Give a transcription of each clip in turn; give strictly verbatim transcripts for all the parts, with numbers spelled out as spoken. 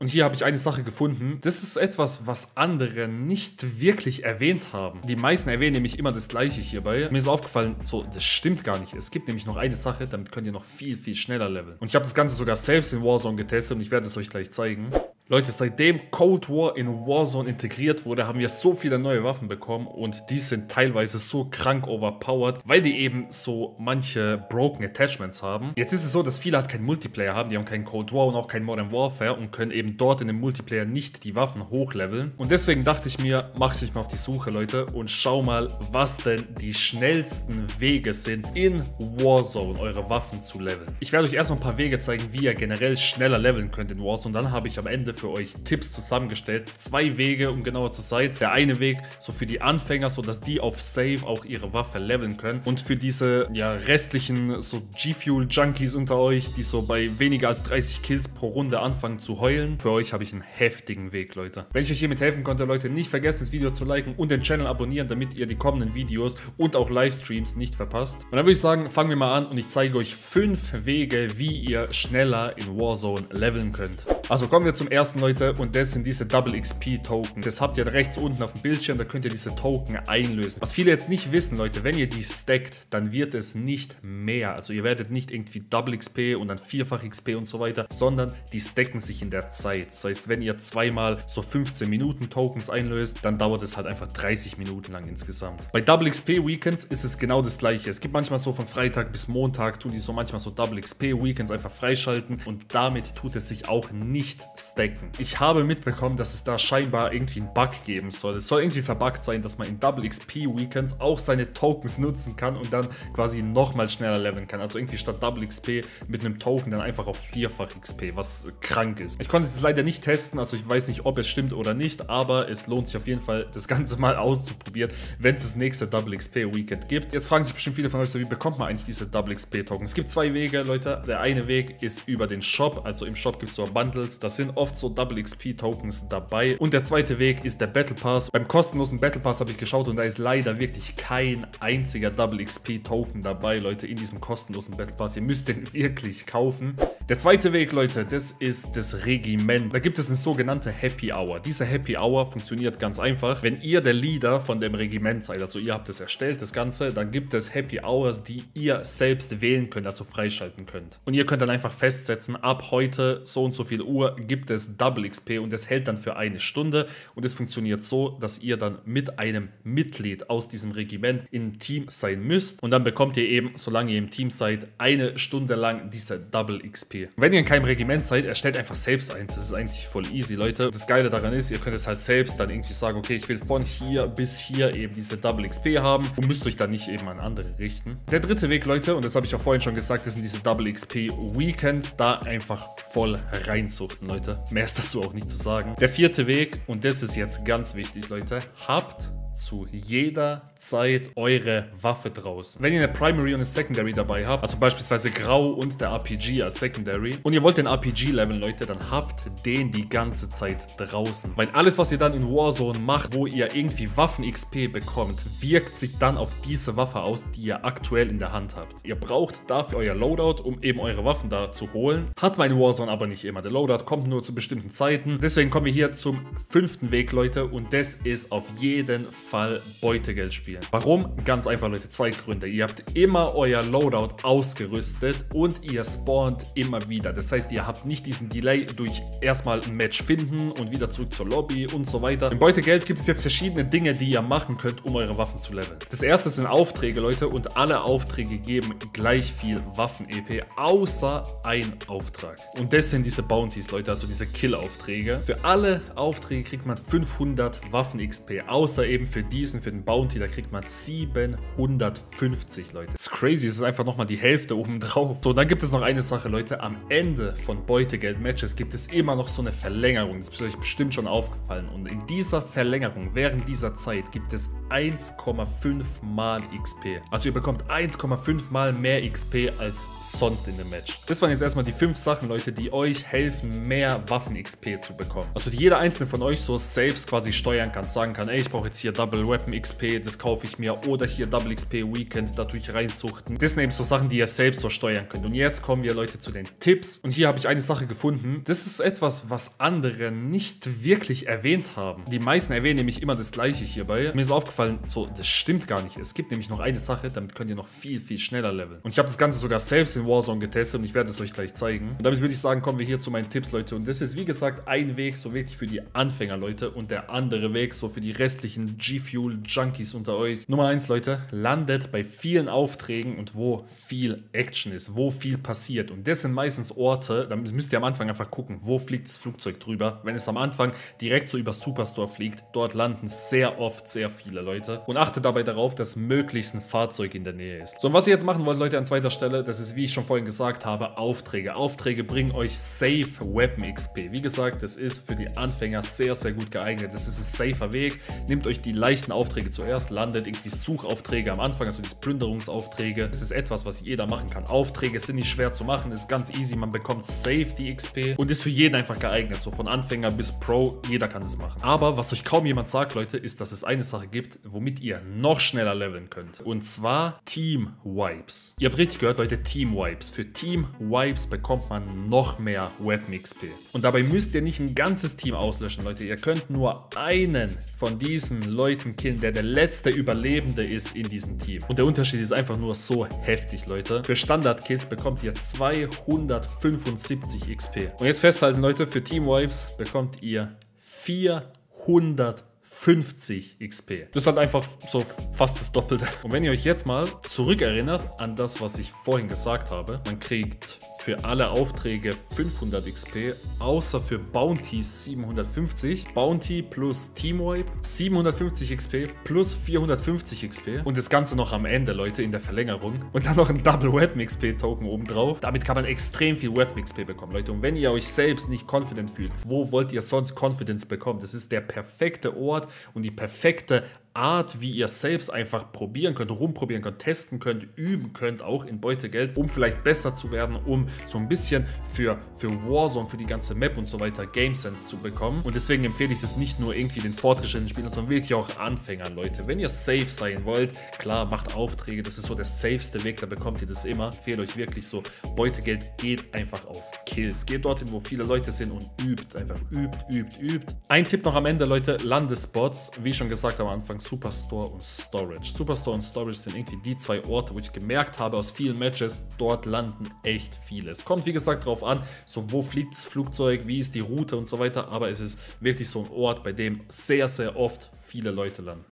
Und hier habe ich eine Sache gefunden. Das ist etwas, was andere nicht wirklich erwähnt haben. Die meisten erwähnen nämlich immer das Gleiche hierbei. Mir ist aufgefallen, so, das stimmt gar nicht. Es gibt nämlich noch eine Sache, damit könnt ihr noch viel, viel schneller leveln. Und ich habe das Ganze sogar selbst in Warzone getestet und ich werde es euch gleich zeigen. Leute, seitdem Cold War in Warzone integriert wurde, haben wir so viele neue Waffen bekommen und die sind teilweise so krank overpowered, weil die eben so manche broken Attachments haben. Jetzt ist es so, dass viele halt keinen Multiplayer haben, die haben keinen Cold War und auch keinen Modern Warfare und können eben dort in dem Multiplayer nicht die Waffen hochleveln. Und deswegen dachte ich mir, mach ich mal auf die Suche, Leute, und schau mal, was denn die schnellsten Wege sind, in Warzone eure Waffen zu leveln. Ich werde euch erstmal ein paar Wege zeigen, wie ihr generell schneller leveln könnt in Warzone. Dann habe ich am Ende für euch Tipps zusammengestellt. Zwei Wege, um genauer zu sein. Der eine Weg so für die Anfänger, so dass die auf Save auch ihre Waffe leveln können. Und für diese ja restlichen so G-Fuel-Junkies unter euch, die so bei weniger als dreißig Kills pro Runde anfangen zu heulen. Für euch habe ich einen heftigen Weg, Leute. Wenn ich euch hiermit helfen konnte, Leute, nicht vergessen, das Video zu liken und den Channel abonnieren, damit ihr die kommenden Videos und auch Livestreams nicht verpasst. Und dann würde ich sagen, fangen wir mal an und ich zeige euch fünf Wege, wie ihr schneller in Warzone leveln könnt. Also kommen wir zum ersten, Leute, und das sind diese Double X P Token. Das habt ihr rechts unten auf dem Bildschirm, da könnt ihr diese Token einlösen. Was viele jetzt nicht wissen, Leute, wenn ihr die stackt, dann wird es nicht mehr. Also ihr werdet nicht irgendwie Double X P und dann vierfach X P und so weiter, sondern die stacken sich in der Zeit. Das heißt, wenn ihr zweimal so fünfzehn Minuten Tokens einlöst, dann dauert es halt einfach dreißig Minuten lang insgesamt. Bei Double X P Weekends ist es genau das gleiche. Es gibt manchmal so von Freitag bis Montag, tun die so manchmal so Double X P Weekends einfach freischalten und damit tut es sich auch nicht stacken. Ich habe mitbekommen, dass es da scheinbar irgendwie einen Bug geben soll. Es soll irgendwie verbuggt sein, dass man in Double X P Weekends auch seine Tokens nutzen kann und dann quasi nochmal schneller leveln kann. Also irgendwie statt Double X P mit einem Token dann einfach auf vierfach X P, was krank ist. Ich konnte es leider nicht testen, also ich weiß nicht, ob es stimmt oder nicht, aber es lohnt sich auf jeden Fall, das Ganze mal auszuprobieren, wenn es das nächste Double X P Weekend gibt. Jetzt fragen sich bestimmt viele von euch so, wie bekommt man eigentlich diese Double X P Tokens? Es gibt zwei Wege, Leute. Der eine Weg ist über den Shop, also im Shop gibt es so Bundles, das sind oft so Double X P Tokens dabei. Und der zweite Weg ist der Battle Pass. Beim kostenlosen Battle Pass habe ich geschaut und da ist leider wirklich kein einziger Double X P Token dabei, Leute, in diesem kostenlosen Battle Pass. Ihr müsst den wirklich kaufen. Der zweite Weg, Leute, das ist das Regiment. Da gibt es eine sogenannte Happy Hour. Diese Happy Hour funktioniert ganz einfach. Wenn ihr der Leader von dem Regiment seid, also ihr habt es erstellt, das Ganze, dann gibt es Happy Hours, die ihr selbst wählen könnt, also freischalten könnt. Und ihr könnt dann einfach festsetzen, ab heute so und so viel Uhr gibt es Double X P und es hält dann für eine Stunde und es funktioniert so, dass ihr dann mit einem Mitglied aus diesem Regiment im Team sein müsst und dann bekommt ihr eben, solange ihr im Team seid, eine Stunde lang diese Double X P. Wenn ihr in keinem Regiment seid, erstellt einfach selbst eins. Das ist eigentlich voll easy, Leute. Das Geile daran ist, ihr könnt es halt selbst dann irgendwie sagen, okay, ich will von hier bis hier eben diese Double X P haben und müsst euch dann nicht eben an andere richten. Der dritte Weg, Leute, und das habe ich auch vorhin schon gesagt, das sind diese Double X P Weekends, da einfach voll reinzuchten, Leute. Mehr ist dazu auch nicht zu sagen. Der vierte Weg, und das ist jetzt ganz wichtig, Leute, habt zu jeder Zeit eure Waffe draußen. Wenn ihr eine Primary und eine Secondary dabei habt, also beispielsweise Grau und der R P G als Secondary, und ihr wollt den R P G leveln, Leute, dann habt den die ganze Zeit draußen. Weil alles, was ihr dann in Warzone macht, wo ihr irgendwie Waffen-X P bekommt, wirkt sich dann auf diese Waffe aus, die ihr aktuell in der Hand habt. Ihr braucht dafür euer Loadout, um eben eure Waffen da zu holen. Hat man in Warzone aber nicht immer. Der Loadout kommt nur zu bestimmten Zeiten. Deswegen kommen wir hier zum fünften Weg, Leute, und das ist auf jeden Fall Beutegeld spielen. Warum? Ganz einfach, Leute, zwei Gründe. Ihr habt immer euer Loadout ausgerüstet und ihr spawnt immer wieder. Das heißt, ihr habt nicht diesen Delay durch erstmal ein Match finden und wieder zurück zur Lobby und so weiter. Im Beutegeld gibt es jetzt verschiedene Dinge, die ihr machen könnt, um eure Waffen zu leveln. Das erste sind Aufträge, Leute, und alle Aufträge geben gleich viel Waffen-E P, außer ein Auftrag. Und das sind diese Bounties, Leute, also diese Kill-Aufträge. Für alle Aufträge kriegt man fünfhundert Waffen-X P, außer eben für diesen, für den Bounty, da kriegt man siebenhundertfünfzig, Leute. Das ist crazy, das ist einfach nochmal die Hälfte oben drauf. So, dann gibt es noch eine Sache, Leute. Am Ende von Beutegeld-Matches gibt es immer noch so eine Verlängerung. Das ist euch bestimmt schon aufgefallen. Und in dieser Verlängerung, während dieser Zeit, gibt es eins Komma fünf mal X P. Also ihr bekommt eins Komma fünf mal mehr X P als sonst in dem Match. Das waren jetzt erstmal die fünf Sachen, Leute, die euch helfen, mehr Waffen-X P zu bekommen. Also die jeder einzelne von euch so selbst quasi steuern kann, sagen kann, ey, ich brauche jetzt hier Double Weapon X P, das kaufe ich mir. Oder hier Double X P Weekend, da tue ich reinsuchten. Das sind eben so Sachen, die ihr selbst so steuern könnt. Und jetzt kommen wir, Leute, zu den Tipps. Und hier habe ich eine Sache gefunden. Das ist etwas, was andere nicht wirklich erwähnt haben. Die meisten erwähnen nämlich immer das Gleiche hierbei. Mir ist aufgefallen, so, das stimmt gar nicht. Es gibt nämlich noch eine Sache, damit könnt ihr noch viel, viel schneller leveln. Und ich habe das Ganze sogar selbst in Warzone getestet und ich werde es euch gleich zeigen. Und damit würde ich sagen, kommen wir hier zu meinen Tipps, Leute. Und das ist, wie gesagt, ein Weg so wirklich für die Anfänger, Leute. Und der andere Weg so für die restlichen G-Fuel-Junkies unter euch. Nummer eins, Leute, landet bei vielen Aufträgen und wo viel Action ist, wo viel passiert. Und das sind meistens Orte, da müsst ihr am Anfang einfach gucken, wo fliegt das Flugzeug drüber. Wenn es am Anfang direkt so über Superstore fliegt, dort landen sehr oft sehr viele Leute. Und achtet dabei darauf, dass möglichst ein Fahrzeug in der Nähe ist. So, und was ihr jetzt machen wollt, Leute, an zweiter Stelle, das ist, wie ich schon vorhin gesagt habe, Aufträge. Aufträge bringen euch Safe Weapon X P. Wie gesagt, das ist für die Anfänger sehr, sehr gut geeignet. Das ist ein safer Weg. Nehmt euch die leichten Aufträge zuerst, landet irgendwie Suchaufträge am Anfang, also diese Plünderungsaufträge. Das ist etwas, was jeder machen kann. Aufträge sind nicht schwer zu machen, ist ganz easy. Man bekommt safe die X P und ist für jeden einfach geeignet. So von Anfänger bis Pro, jeder kann das machen. Aber was euch kaum jemand sagt, Leute, ist, dass es eine Sache gibt, womit ihr noch schneller leveln könnt. Und zwar Team Wipes. Ihr habt richtig gehört, Leute, Team Wipes. Für Team Wipes bekommt man noch mehr Weapon X P. Und dabei müsst ihr nicht ein ganzes Team auslöschen, Leute. Ihr könnt nur einen von diesen Leuten killen, der der letzte Überlebende ist in diesem Team. Und der Unterschied ist einfach nur so heftig, Leute. Für Standard-Kills bekommt ihr zweihundertfünfundsiebzig X P. Und jetzt festhalten, Leute, für Team Wipes bekommt ihr vierhundertfünfzig X P. Das ist halt einfach so fast das Doppelte. Und wenn ihr euch jetzt mal zurückerinnert an das, was ich vorhin gesagt habe, man kriegt für alle Aufträge fünfhundert X P, außer für Bounty siebenhundertfünfzig. Bounty plus Teamwipe siebenhundertfünfzig X P plus vierhundertfünfzig X P. Und das Ganze noch am Ende, Leute, in der Verlängerung. Und dann noch ein Double Weapon X P Token obendrauf. Damit kann man extrem viel Weapon X P bekommen, Leute. Und wenn ihr euch selbst nicht confident fühlt, wo wollt ihr sonst Confidence bekommen? Das ist der perfekte Ort und die perfekte Art, wie ihr selbst einfach probieren könnt, rumprobieren könnt, testen könnt, üben könnt, auch in Beutegeld, um vielleicht besser zu werden, um so ein bisschen für, für Warzone, für die ganze Map und so weiter Game Sense zu bekommen. Und deswegen empfehle ich das nicht nur irgendwie den fortgeschrittenen Spielern, sondern wirklich auch Anfängern, Leute. Wenn ihr safe sein wollt, klar, macht Aufträge, das ist so der safeste Weg, da bekommt ihr das immer. Ich empfehle euch wirklich so, Beutegeld geht einfach auf Kills. Geht dorthin, wo viele Leute sind und übt, einfach übt, übt, übt. Ein Tipp noch am Ende, Leute, Landespots, wie schon gesagt am Anfang, Superstore und Storage. Superstore und Storage sind irgendwie die zwei Orte, wo ich gemerkt habe aus vielen Matches, dort landen echt viele. Es kommt wie gesagt darauf an, so wo fliegt das Flugzeug, wie ist die Route und so weiter, aber es ist wirklich so ein Ort, bei dem sehr, sehr oft viele Leute landen.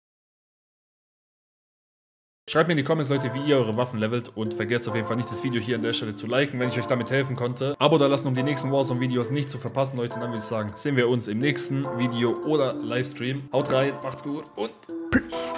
Schreibt mir in die Comments, Leute, wie ihr eure Waffen levelt und vergesst auf jeden Fall nicht, das Video hier an der Stelle zu liken, wenn ich euch damit helfen konnte. Abo da lassen, um die nächsten Warzone-Videos nicht zu verpassen, Leute. Und dann würde ich sagen, sehen wir uns im nächsten Video oder Livestream. Haut rein, macht's gut und Peace!